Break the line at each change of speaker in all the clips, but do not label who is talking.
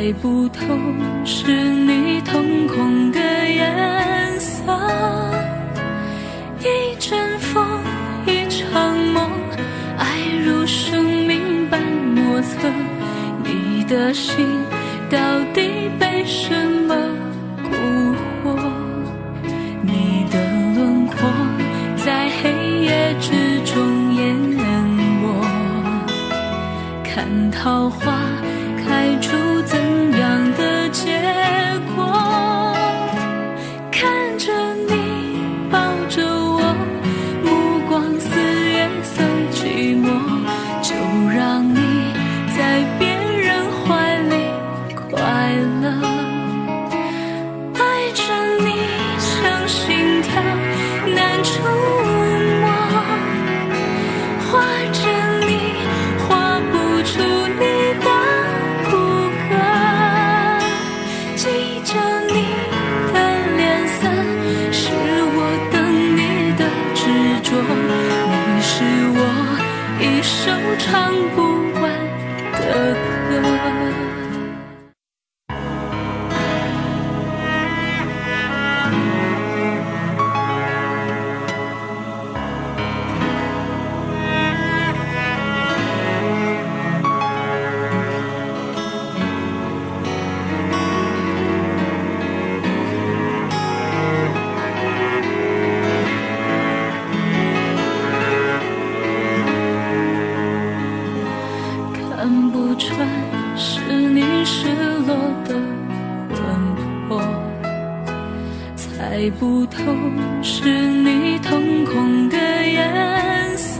猜不透是你瞳孔的颜色，一阵风，一场梦，爱如生命般莫测。你的心到底被什么蛊惑？你的轮廓在黑夜之中淹没，看桃花开出怎样的结果？看着你抱着我，目光似月色寂寞，就让你在别人怀里快乐。爱着你像心跳难触摸，画着你画不出你的骨骼，记着你的脸色，是我等你的执着。你是我一首唱不完的歌。看不穿是你失落的魂魄，猜不透是你瞳孔的颜色，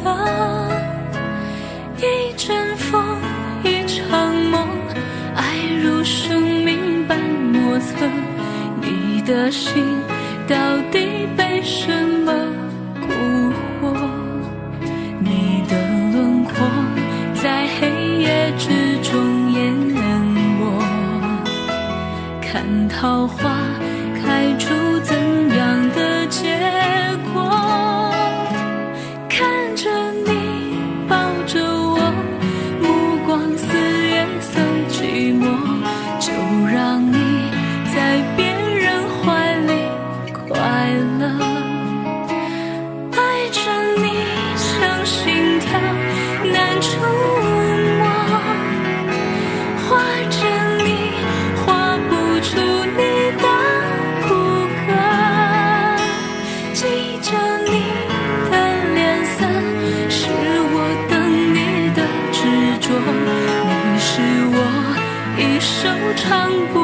一阵风，一场梦，爱如生命般莫测。你的心到底被什么蛊惑？你的轮廓在黑夜之中淹没，看桃花开出怎样的结果？看着你抱着我，目光似月色寂寞，就让你在别人怀里快乐。爱着你像心跳难触摸，画着你画不出你的骨骼，记着你的脸色，是我等你的执着。你是我一首唱不